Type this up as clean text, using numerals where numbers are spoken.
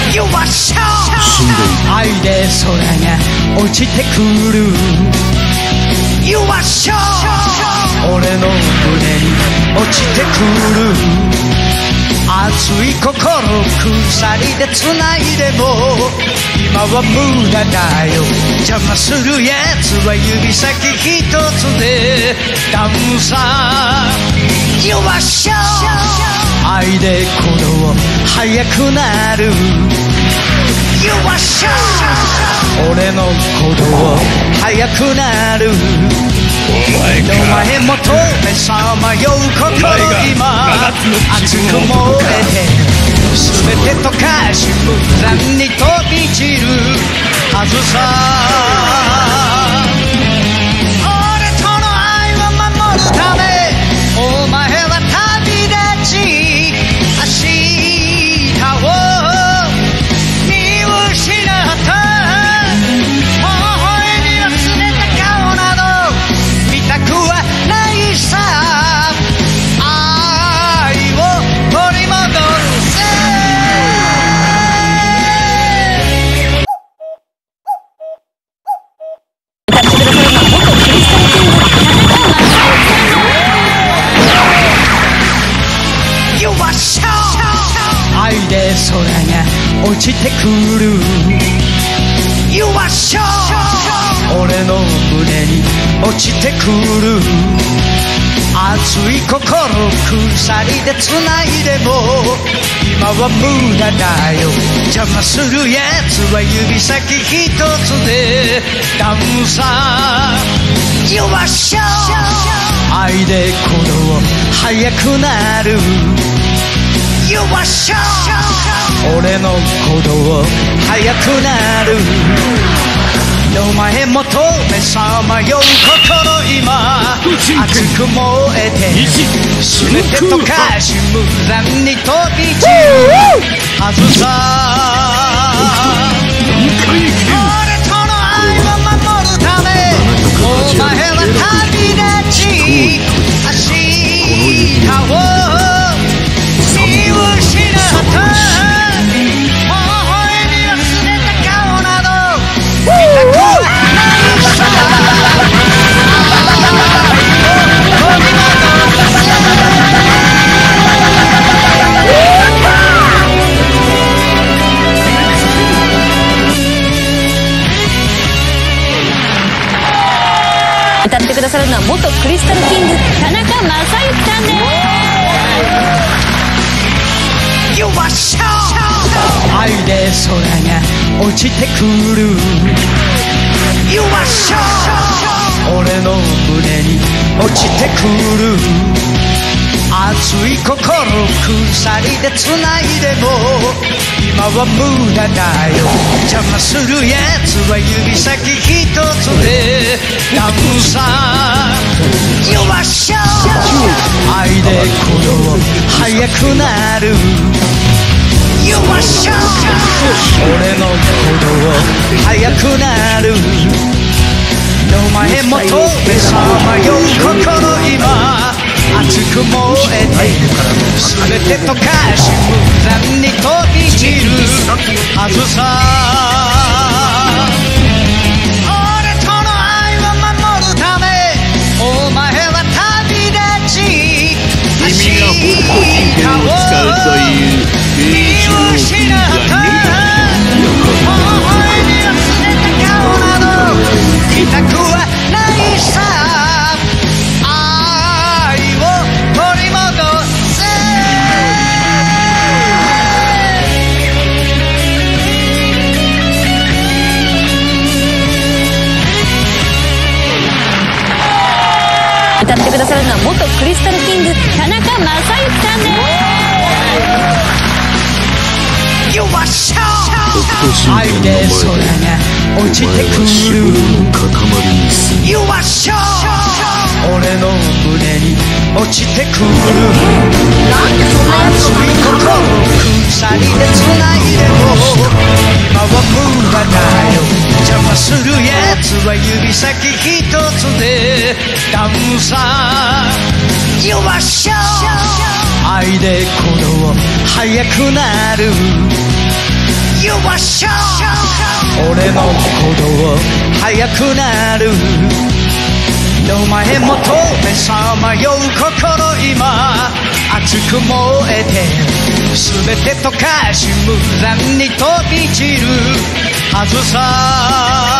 愛で空が落ちてくる。俺の胸に落ちてくる。熱い心鎖で繋いでも今は無駄だよ。邪魔するやつは指先一つでダウンさ。愛で鼓動速くなる。俺の鼓動速くなる。お前もとめさまよう心今熱く燃えて全て溶かし無残に飛び散るはずさ。俺との愛を守るためお前は旅立ち明日を見失った。微笑み忘れた顔など見たくはないさ。愛を取り戻せ。愛で空が落ちてくる。俺の胸に落ちてくる。熱い心鎖で繋いでも今は無駄だよ。邪魔するやつは指先一つでダウンさ。愛で鼓動速くなる。俺の鼓動速くなる。お前もとめさまよう心今熱く燃えて全て溶かし無残に飛び散るはずさ。俺との愛を守るためお前は旅立ち明日を見失った。微笑み忘れた顔など見たくはないさ。 歌ってくださるのは元クリスタルキング田中正幸さんです。 愛で空が落ちてくる。俺の胸に落ちてくる。熱い心鎖で繋いでも今は無駄だよ。邪魔するやつは指先一つでダウンさ。愛で鼓動速くなる。俺の鼓動速くなる。お前もとめさまよう心今熱く燃えて全て溶かし無残に飛び散るはずさ。俺との愛を守るためお前は旅立ち明日を見失った。微笑み忘れた顔など見たくはないさ。愛を取り戻せ。 歌ってくださるのは元クリスタルキング田中正幸さんです。 愛で空が落ちてくる。俺の胸に落ちてくる。熱い心鎖で繋いでも今は無駄だよ。邪魔するやつは指先一つでダウンさ。愛で鼓動速くなる。 わっしょ俺の鼓動速くなるお前もとめさまよう心今熱く燃えて全て溶かし無残に飛び散るはずさ